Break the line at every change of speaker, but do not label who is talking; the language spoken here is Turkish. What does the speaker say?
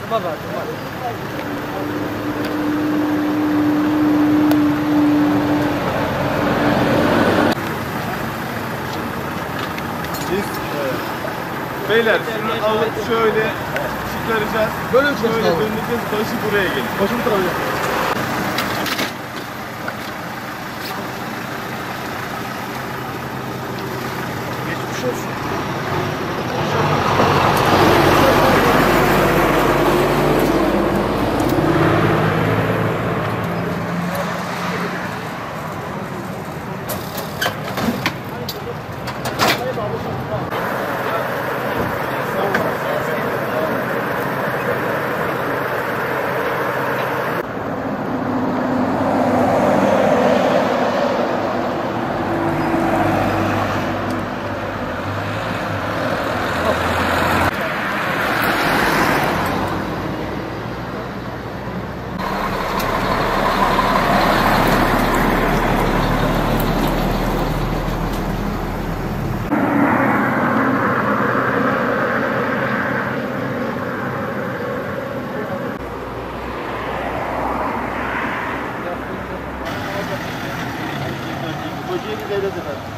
Var var.
Biz beyler şunu alıp şöyle çıkaracağız.
Böyle mi
Şöyle
çıkaracağız?
döneceğiz. Başı buraya gelir.
Başımı tarafıyor. Geçmiş olsun.
Kocaeli Devlet Efendim.